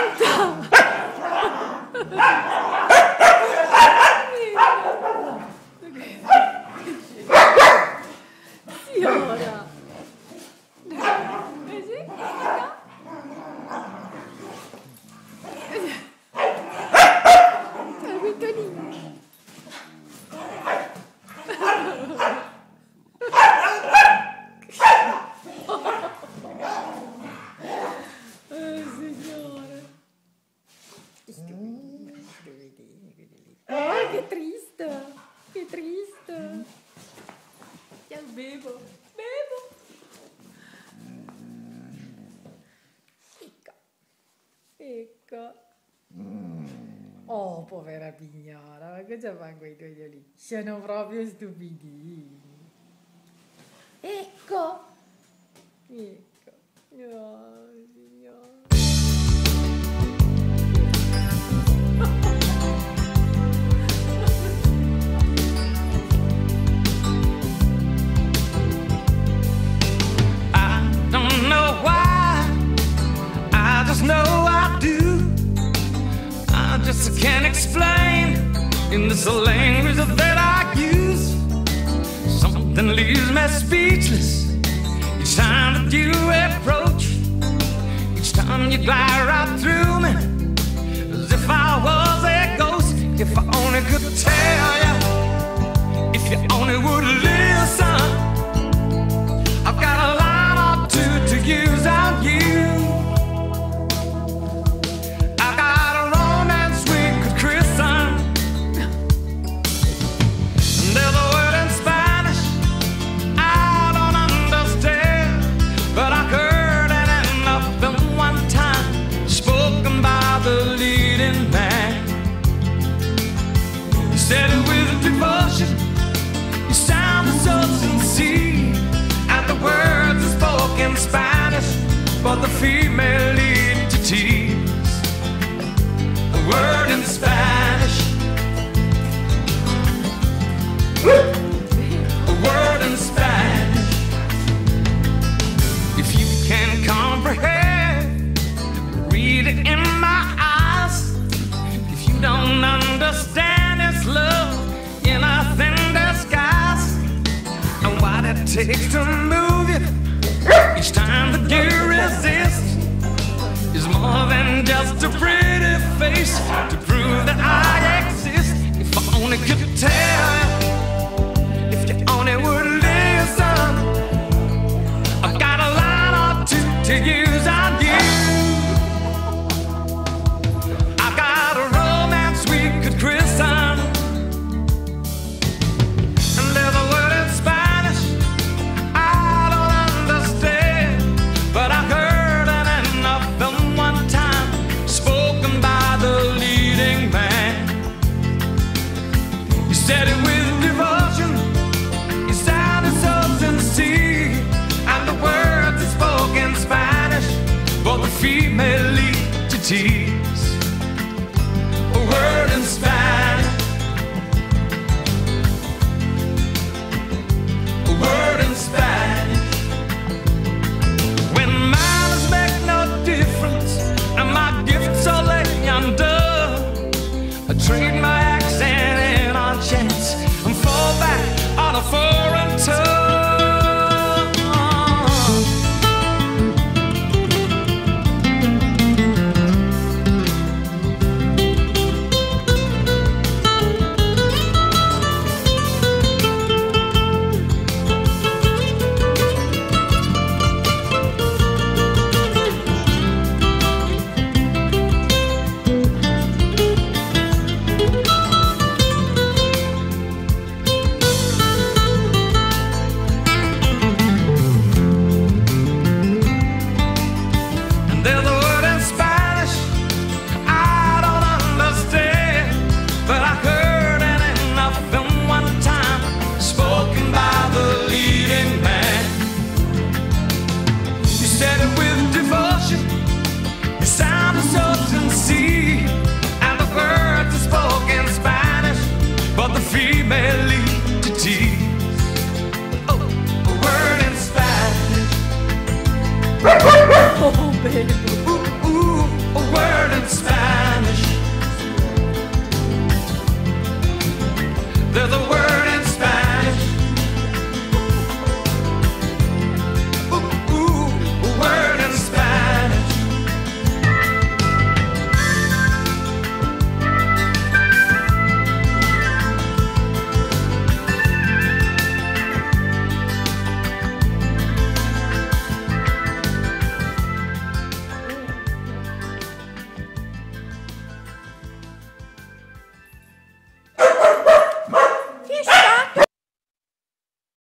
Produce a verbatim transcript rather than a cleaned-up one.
Sì, ora. Vedi? È il Tonino. Oh, che triste, che triste. Io bevo, bevo. Ecco, ecco. Oh, povera pignora, ma cosa fanno quei due lì? Sono proprio stupidini. Ecco, ecco. Oh, signora. I can't explain in this language that I use. Something leaves me speechless each time that you approach. Each time you glide right through me as if I was a ghost. If I only could tell you, if you only would listen. I've got a line or two to use on you. Said it with devotion, you sound so sincere, and the words are spoken Spanish, but the female lead to tears. A word in Spanish, a word in Spanish. If you can comprehend, read it in my eyes. If you don't understand love in a thin disguise, and what it takes to move you each time that you resist is more than just a pretty face to prove that I exist. If I only could tell you, if you only would listen. I've got a line or two to use on you. I've got a romance we could christen. Said it with devotion, you sounded so sincere, and the words are spoken Spanish, but the female lead to tears. A word in Spanish, a word in Spanish. When manners make no difference, and my gifts are lay undone, I trade my accent chance and fall back on a foreign tongue. Female lead to tears. Oh, a word in Spanish. Oh, baby.